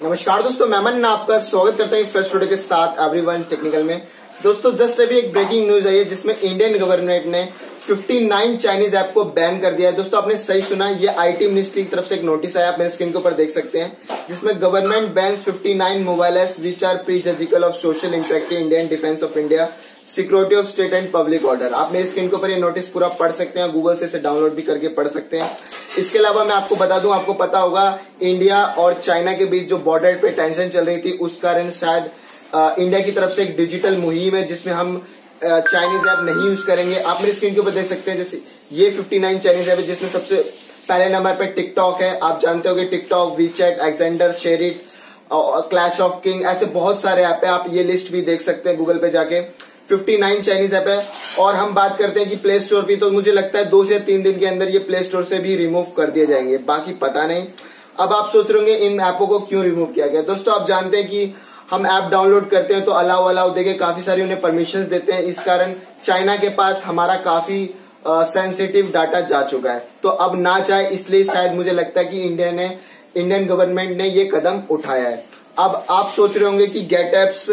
नमस्कार दोस्तों, मैं अमन आपका स्वागत करता हूँ फ्रेश टुडे के साथ एवरीवन टेक्निकल में। दोस्तों जस्ट अभी एक ब्रेकिंग न्यूज आई है जिसमें इंडियन गवर्नमेंट ने 59 चाइनीज ऐप को बैन कर दिया है। दोस्तों आपने सही सुना, ये आईटी मिनिस्ट्री की तरफ से एक नोटिस आया, आप मेरे स्क्रीन के ऊपर देख सकते हैं, जिसमें government bans 59 mobile apps which are prejudicial of social interactive Indian defence of India security of state and public order. आप मेरे स्क्रीन के ऊपर ये नोटिस पूरा पढ़ सकते हैं, गूगल से इसे डाउनलोड भी करके पढ़ सकते हैं। इसके अलावा मैं आपको बता दूं, आपको पता होगा इंडिया और चाइना के बीच जो बॉर्डर पे टेंशन चल रही थी, उस कारण शायद इंडिया की तरफ से एक डिजिटल मुहिम है जिसमें हम चाइनीज ऐप नहीं यूज करेंगे। आप मेरे स्क्रीन के ऊपर देख सकते हैं, जैसे ये 59 चाइनीज ऐप है जिसमें सबसे पहले नंबर पे टिकटॉक है। आप जानते हो TikTok, WeChat, Xender, SHAREit, Clash of King, ऐसे बहुत सारे ऐप है। आप ये लिस्ट भी देख सकते हैं गूगल पे जाके। 59 चाइनीज ऐप है। और हम बात करते हैं कि प्ले स्टोर की, तो मुझे लगता है 2 से 3 दिन के अंदर ये प्ले स्टोर से भी रिमूव कर दिए जाएंगे, बाकी पता नहीं। अब आप सोच रहे होंगे इन ऐपों को क्यों रिमूव किया गया। दोस्तों आप जानते हैं कि हम ऐप डाउनलोड करते हैं तो अलाउ देके काफी सारी उन्हें परमिशंस देते हैं। इस कारण चाइना के पास हमारा काफी सेंसिटिव डाटा जा चुका है, तो अब ना चाहे इसलिए शायद मुझे लगता है कि इंडियन गवर्नमेंट ने ये कदम उठाया है। अब आप सोच रहे होंगे कि गेट एप्स,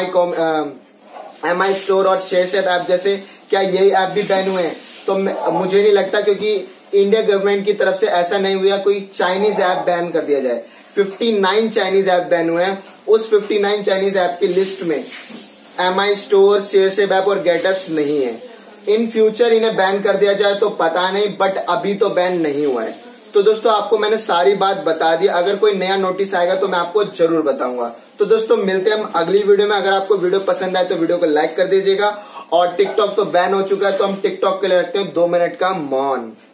एमआई स्टोर और शेयरशेयर ऐप जैसे क्या ये ऐप भी बैन हुए हैं, तो मुझे नहीं लगता, क्योंकि इंडिया गवर्नमेंट की तरफ से ऐसा नहीं हुआ कोई चाइनीज ऐप बैन कर दिया जाए। 59 चाइनीज ऐप बैन हुए हैं। उस 59 चाइनीज ऐप की लिस्ट में एमआई स्टोर, शेयरशेयर ऐप और गेट एप्स नहीं है। इन फ्यूचर इन्हें बैन कर दिया जाए तो पता नहीं, बट अभी तो बैन नहीं हुआ है। तो दोस्तों आपको मैंने सारी बात बता दी, अगर कोई नया नोटिस आएगा तो मैं आपको जरूर बताऊंगा। तो दोस्तों मिलते हैं हम अगली वीडियो में। अगर आपको वीडियो पसंद आए तो वीडियो को लाइक कर दीजिएगा। और टिकटॉक तो बैन हो चुका है, तो हम टिकटॉक के लिए रखते हैं 2 मिनट का मौन।